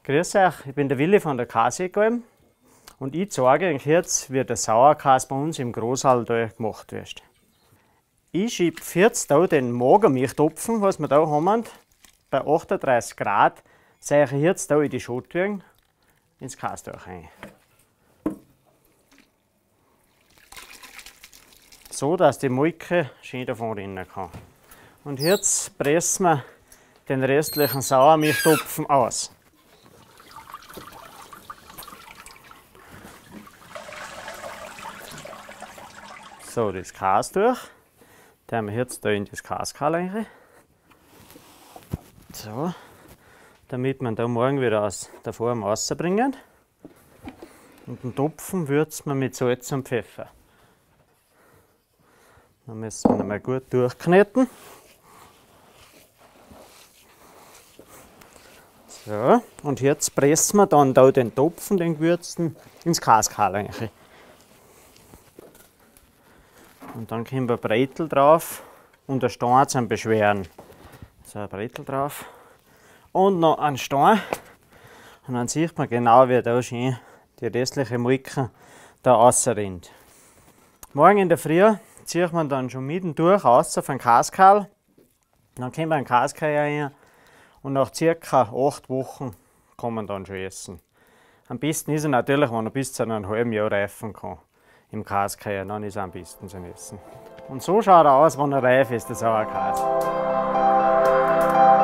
Grüß euch, ich bin der Willi von der Käsealm und ich zeige euch jetzt, wie der Sauerkäse bei uns im Großalltal gemacht wird. Ich schiebe jetzt hier den Magermilchtopfen, was wir hier haben, bei 38 Grad, sehe ich jetzt hier in die Schottwürgen ins Käsetuch rein. So, dass die Molke schön davon rinnen kann. Und jetzt pressen wir den restlichen Sauermilchtopfen aus. So, das Käsetuch, das haben wir jetzt da in das Käsekal rein. So, damit wir da morgen wieder aus der Form rausbringen. Und den Topfen würzen wir mit Salz und Pfeffer. Dann müssen wir ihn mal gut durchkneten. So, und jetzt pressen wir dann da den Topfen, den gewürzten, ins Käsekal rein. Und dann kommen wir Bretel drauf und ein Stein zum Beschweren. So ein Bretel drauf und noch ein Stein. Und dann sieht man genau, wie da schön die restliche Molke da rausrinnt. Morgen in der Früh zieht man dann schon mitten durch raus auf den Käsekal. Dann kommen wir in den Käsekal rein und nach ca. 8 Wochen kann man dann schon essen. Am besten ist er natürlich, wenn er bis zu einem halben Jahr reifen kann. Im Käsekal, dann ist er am besten zum Essen. Und so schaut er aus, wenn er reif ist, der Sauerkäse.